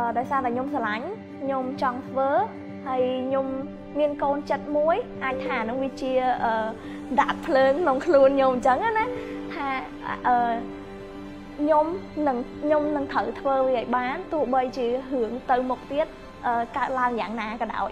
ដោយសារតែខ្ញុំស្រឡាញ់ខ្ញុំចង់ធ្វើហើយខ្ញុំមានកូនចិត្តមួយអាចថានឹងវាជាដាក់ភ្លើងក្នុងខ្លួនខ្ញុំអញ្ចឹងណាថាខ្ញុំនឹងត្រូវធ្វើវាឲ្យបានទោះបីជារឿងទៅមុខទៀតកើតឡើងយ៉ាងណាក៏ដោយ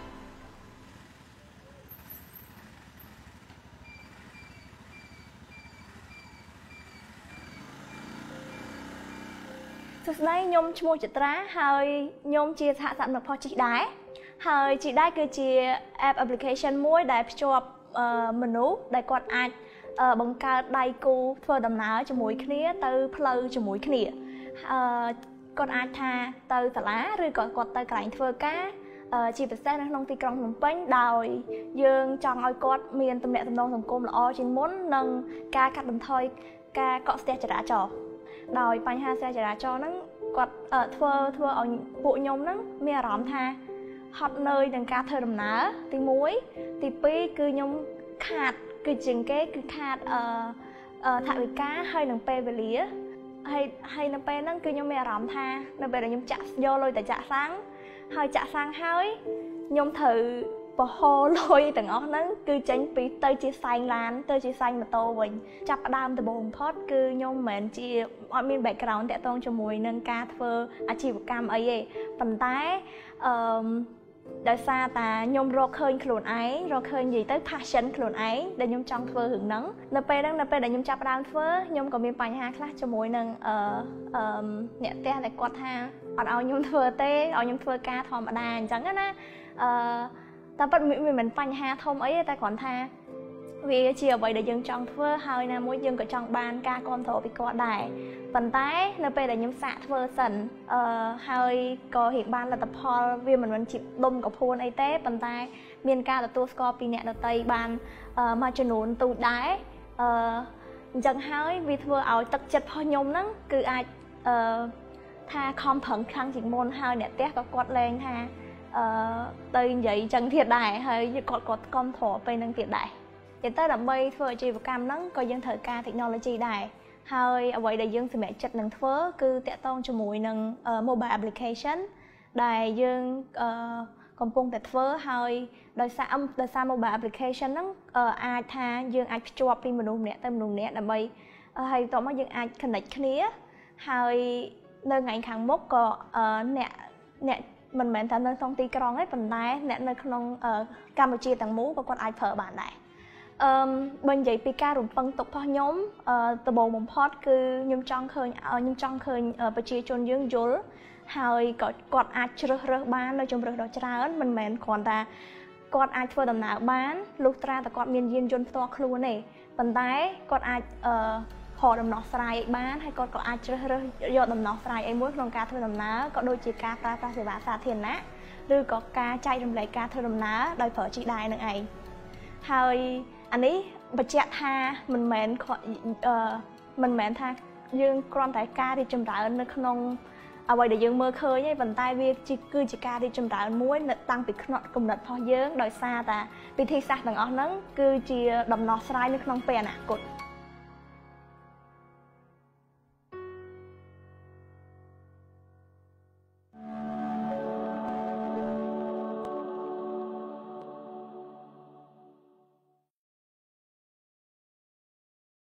សួស្តីខ្ញុំឈ្មោះចត្រាហើយខ្ញុំជាសហសកម្មផុសជីដែរហើយជីដែរគឺជា app application មួយដែលភ្ជាប់មនុស្សដែលគាត់អាចបង្កើតដៃគូធ្វើដំណើរជាមួយគ្នាទៅផ្លូវជាមួយគ្នាគាត់អាចថាទៅសាលាឬក៏គាត់ទៅកន្លែងធ្វើការជាពិសេសនៅក្នុងទីក្រុងភ្នំពេញដោយយើងចង់ឲ្យគាត់មានទំនាក់ទំនងសង្គមល្អជាងមុននិងការកាត់បន្ថយការកកស្ទះចរាចរណ៍ដោយបញ្ហាស្ទះចរាចរណ៍ហ្នឹងគាត់ធ្វើឲ្យពួកខ្ញុំហ្នឹងមានអារម្មណ៍ថាហត់នឿយនឹងការធ្វើដំណើរទី1ទី2គឺខ្ញុំខាតគឺជាងគេគឺខាតថវិកាហើយនឹងពេលវេលាហើយនៅពេលហ្នឹងគឺខ្ញុំមានអារម្មណ៍ថានៅពេលដែលខ្ញុំចាក់យកលុយទៅចាក់សាំងហើយចាក់សាំងហើយខ្ញុំត្រូវបហូរលុយទាំងអស់ហ្នឹងគឺចេញពីទៅជាសែងឡានទៅជាសែងម៉ូតូវិញចាប់ផ្ដើមដំបូងបំផុតគឺខ្ញុំមិនមែនជាអត់មាន background តាក់ទងជាមួយនឹងការធ្វើអាជីវកម្មអីទេប៉ុន្តែដោយសារតែខ្ញុំរកឃើញខ្លួនឯងរកឃើញនិយាយទៅ passion ខ្លួនឯងដែលខ្ញុំចង់ធ្វើរឿងហ្នឹងនៅពេលដែលខ្ញុំចាប់ផ្ដើមធ្វើខ្ញុំក៏មានបញ្ហាខ្លះជាមួយនឹងអ្នកផ្ទះដែលគាត់ថាអត់ឲ្យខ្ញុំធ្វើទេឲ្យខ្ញុំធ្វើការធម្មតាអញ្ចឹងណាតែពិតវាមិនបញ្ហាធំអីទេតែគ្រាន់ថាវាជាអ្វីដែលយើងចង់ធ្វើហើយណាមួយយើងក៏ចង់បានការគ្រប់គ្រងពីគាត់ដែរប៉ុន្តែនៅពេលដែលខ្ញុំសាកធ្វើសិនហើយក៏រៀងបានលទ្ធផលវាមិនមែនជាដុំកពួនអីទេប៉ុន្តែមានការទទួលស្គាល់ពីអ្នកដទៃបានមួយចំនួនទូចដែរអញ្ចឹងហើយវាធ្វើឲ្យទឹកចិត្តរបស់ខ្ញុំហ្នឹងគឺអាចថាខំប្រឹងខ្លាំងជាងមុនហើយអ្នកផ្ទះក៏គាត់លែងថាទៅនិយាយចឹងទៀតដែរហើយគាត់គ្រប់គ្រងពេលហ្នឹងទៀតដែរតែទៅដើម្បីធ្វើអាជីវកម្មហ្នឹងក៏យើងត្រូវការ technology ដែរហើយអ្វីដែលយើងសម្រេចចិត្តនឹងធ្វើគឺតាក់ទងជាមួយនឹង mobile application ដែលយើងកំពុងតែធ្វើហើយដោយសារ mobile application ហ្នឹងអាចថាយើងអាចភ្ជាប់ពីមនុស្សម្នាក់ទៅមនុស្សម្នាក់ដើម្បីហើយតោះមកយើងអាច connect គ្នាហើយនៅថ្ងៃខាងមុខក៏អ្នកមិនមែនតែនៅក្នុងទីក្រុងទេប៉ុន្តែអ្នកនៅក្នុងកម្ពុជាទាំងមូលក៏គាត់អាចប្រើបានដែរបើនិយាយពីការរំពឹងទុករបស់ខ្ញុំដំបូងបំផុតគឺខ្ញុំចង់ឃើញប្រជាជនយើងយល់ហើយក៏គាត់អាចជ្រើសរើសបាននៅជម្រើសដ៏ច្រើនមិនមែនគ្រាន់តែគាត់អាចធ្វើដំណើរបានលុះត្រាតែគាត់មានយានយន្តផ្ទាល់ខ្លួនទេប៉ុន្តែគាត់អាចរកដំណោះស្រាយបានហើយគាត់ក៏អាចជ្រើសរើសយកដំណោះស្រាយអីមួយក្នុងការធ្វើដំណើរក៏ដូចជាការប្រើប្រាស់សេវាសាធារណៈឬក៏ការចែករំលែកការធ្វើដំណើរដោយប្រើជីដែរនឹងឯងហើយអានេះបញ្ជាក់ថាមិនមែនថាយើងគ្រាន់តែការរីកចម្រើននៅក្នុងអ្វីដែលយើងមើលឃើញទេប៉ុន្តែវាគឺជាការរីកចម្រើនមួយនៅតាំងពីគំនិតរបស់យើងដោយសារតែវិធីសាស្ត្រទាំងអស់ហ្នឹងគឺជាដំណោះស្រាយនៅក្នុងពេលអនាគត